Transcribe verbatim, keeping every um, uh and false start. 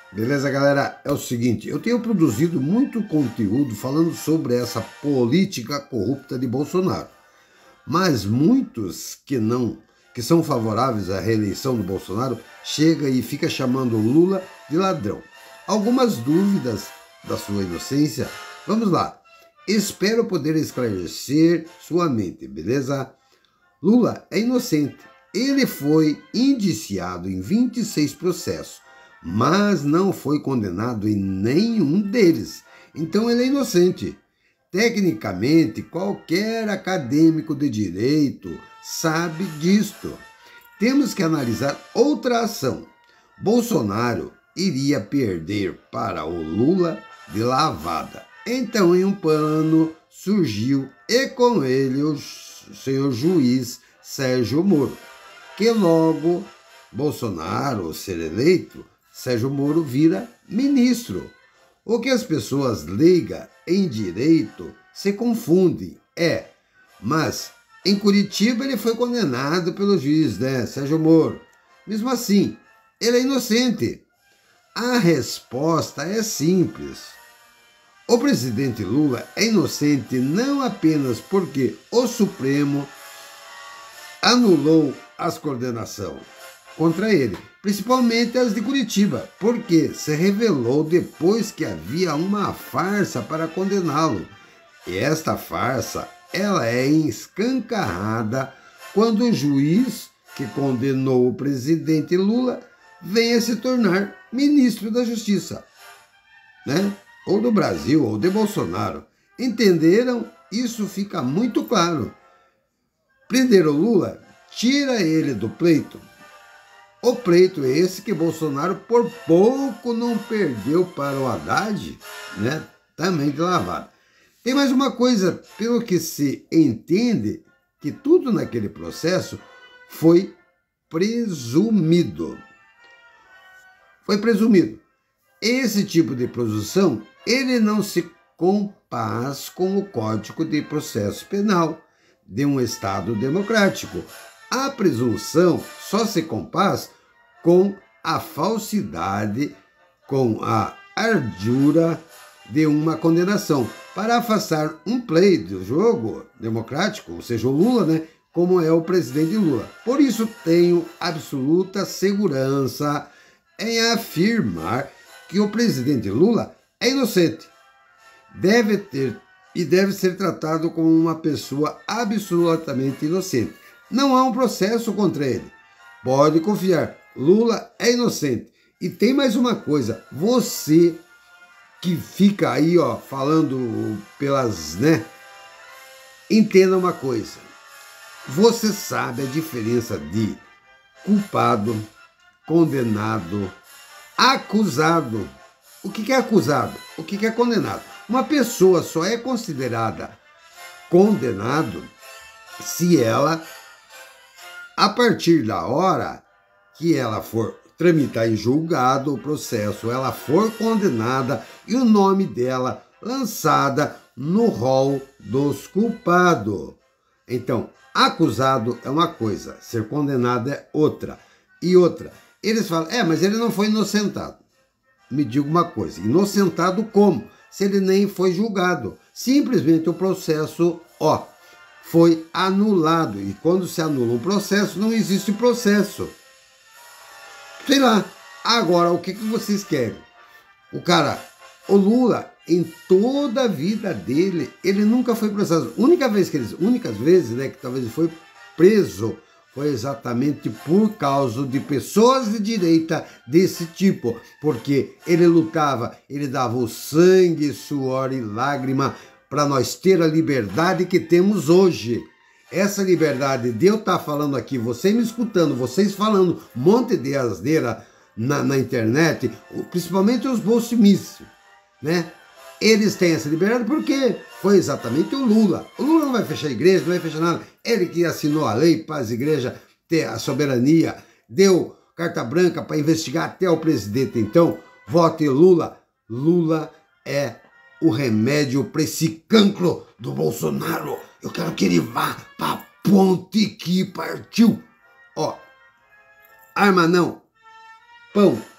Beleza, galera? É o seguinte, eu tenho produzido muito conteúdo falando sobre essa política corrupta de Bolsonaro, mas muitos que não, que são favoráveis à reeleição do Bolsonaro, chega e fica chamando o Lula de ladrão. Algumas dúvidas da sua inocência? Vamos lá. Espero poder esclarecer sua mente, beleza? Lula é inocente. Ele foi indiciado em vinte e seis processos, mas não foi condenado em nenhum deles. Então ele é inocente. Tecnicamente, qualquer acadêmico de direito sabe disto. Temos que analisar outra ação. Bolsonaro iria perder para o Lula de lavada. Então, em um plano, surgiu, e com ele o senhor juiz Sérgio Moro, que logo Bolsonaro, ao ser eleito, Sérgio Moro vira ministro. O que as pessoas leigas em direito se confundem é, mas em Curitiba ele foi condenado pelo juiz, né, Sérgio Moro. Mesmo assim, ele é inocente. A resposta é simples. O presidente Lula é inocente não apenas porque o Supremo anulou as condenações contra ele, principalmente as de Curitiba, porque se revelou depois que havia uma farsa para condená-lo. E esta farsa, ela é escancarada quando o juiz que condenou o presidente Lula vem a se tornar ministro da Justiça, né? Ou do Brasil, ou de Bolsonaro. Entenderam? Isso fica muito claro. Prender o Lula, tira ele do pleito. O pleito é esse que Bolsonaro por pouco não perdeu para o Haddad, né? Também de lavada. Tem mais uma coisa, pelo que se entende, que tudo naquele processo foi presumido. Foi presumido. Esse tipo de presunção, ele não se compaz com o Código de Processo Penal de um Estado democrático. A presunção só se compaz com a falsidade, com a ardura de uma condenação, para afastar um play do jogo democrático, ou seja, o Lula, né, como é o presidente Lula. Por isso tenho absoluta segurança em afirmar que o presidente Lula é inocente. Deve ter e deve ser tratado como uma pessoa absolutamente inocente. Não há um processo contra ele. Pode confiar, Lula é inocente. E tem mais uma coisa, você que fica aí, ó, falando pelas, né? Entenda uma coisa. Você sabe a diferença de culpado, condenado, acusado. O que é acusado? O que é condenado? Uma pessoa só é considerada condenado se ela, a partir da hora que ela for tramitar em julgado o processo, ela for condenada e o nome dela lançada no rol dos culpados. Então, acusado é uma coisa, ser condenado é outra. E outra, eles falam, é, mas ele não foi inocentado. Me diga uma coisa, inocentado como? Se ele nem foi julgado. Simplesmente o processo, ó, foi anulado. E quando se anula um processo, não existe processo. Sei lá. Agora, o que, que vocês querem? O cara, o Lula, em toda a vida dele, ele nunca foi processado. A única vez que ele, únicas vezes, né, que talvez ele foi preso, foi exatamente por causa de pessoas de direita desse tipo, porque ele lutava, ele dava o sangue, suor e lágrima para nós ter a liberdade que temos hoje. Essa liberdade de eu estar falando aqui, você me escutando, vocês falando um monte de asneira na, na internet, principalmente os bolsomistas, né? Eles têm essa liberdade porque foi exatamente o Lula. O Lula não vai fechar a igreja, não vai fechar nada. Ele que assinou a lei para as igrejas ter a soberania, deu carta branca para investigar até o presidente. Então, vote Lula. Lula é o remédio para esse cancro do Bolsonaro. Eu quero que ele vá para a ponte que partiu. Ó, arma não, pão.